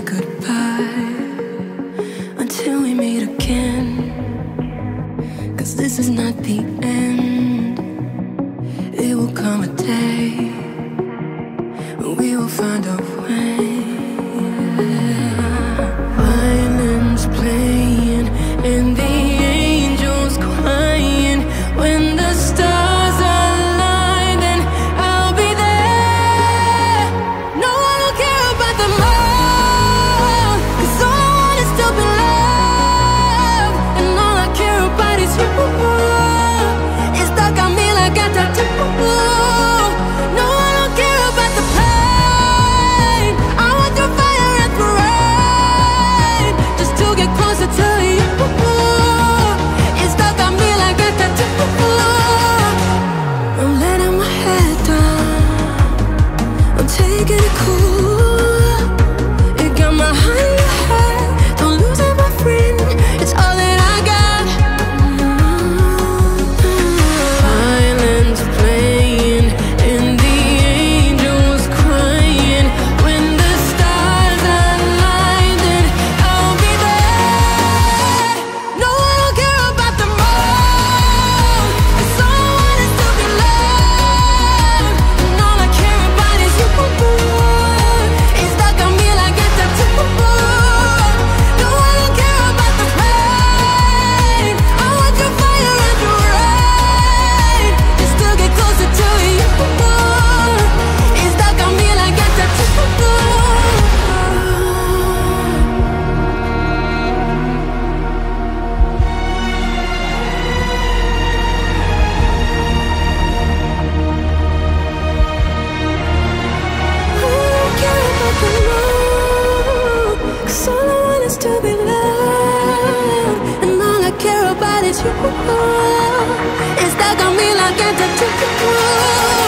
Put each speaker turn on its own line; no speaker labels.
goodbye until we meet again. 'Cause this is not the end. It will come a day when we will find a way. Violins playing and the angels crying. When the stars align, then I'll be there. No, I don't care about the moon, 'cause all I want is to be loved. And all I care about is you. It's stuck on me like a tattoo. No, I don't care about the pain. I want the fire and the rain, just to get closer to you. It's stuck on me like a tattoo. I'm letting my head down, I'm taking it cool. It got my heart in your head, don't lose it, my friend. It's all that I got. Violins playing and the angels crying. When the stars align, then I'll be there. No, I don't care about the moon, 'cause all I want is to be loved. And all I care about is you. It's stuck on me like a tattoo. No, I don't care about the pain. I want your fire and your rain, just to get closer to you. It's stuck on me like a tattoo. Cause all I want is to be loved, and all I care about is you. It's stuck on me like a tattoo.